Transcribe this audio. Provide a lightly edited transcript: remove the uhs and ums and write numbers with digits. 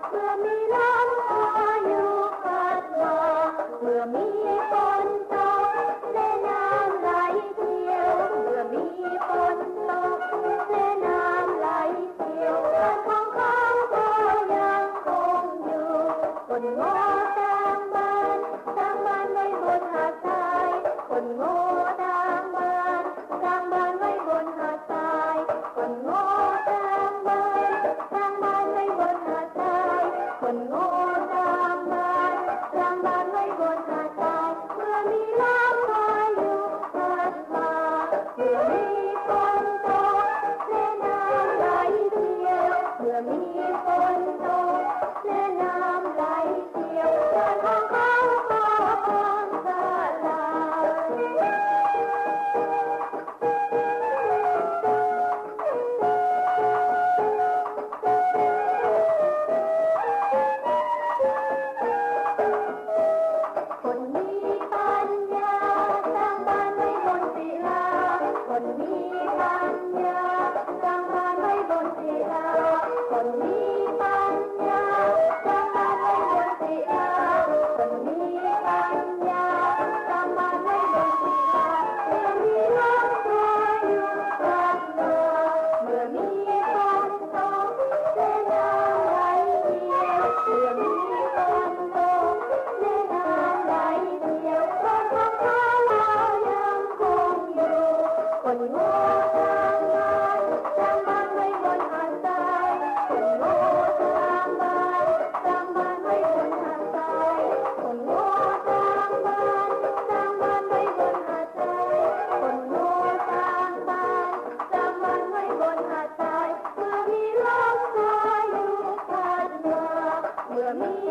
เมื่อมีลมพายุพัดมาเมื่อมีฝนตกและน้ำไหลเชี่ยวเมื่อมีฝนตกและน้ำไหลเชี่ยวบ้านของเขาก็ยังคงอยู่คนโง่ทางบ้านไว้บนหาดทรายคนโง่ทางบ้านไว้บนหาดทรายคนโง่ทางบ้านไว้บนหาดทรายคนโง่ทางบ้านไว้บนหาดทรายเมื่อมีลมพายุพัดมาเมื่อมีฝนตกและน้ำไหลเชี่ยวเมื่อมีฝนตกและน้ำไหลเชี่ยวบ้านของเขาก็พังทลายคนมีปัญญาสร้างบ้านไว้บนศิลาคนมีปัญญาสร้างบ้านไว้บนศิลาคนมีปัญญาสร้างบ้านไว้บนศิลาคนมีปัญญาสร้างบ้านไว้บนศิลาเมื่อมีลมพายุพัดมาเมื่อมีฝนตกและน้ำไหลเชี่ยวเมื่อมีฝนตกและน้ำไหลเชี่ยวบ้านของเขายังคงอยู่คนโง่ทางบ้านไว้บนหาดทรายคนโง่ทางบ้านไว้บนหาดทรายคนโง่ทางบ้านไว้บนหาดทรายคนโง่ทางบ้านไว้บนหาดทรายเมื่อมีลมพายุพัดมาเมื่อมี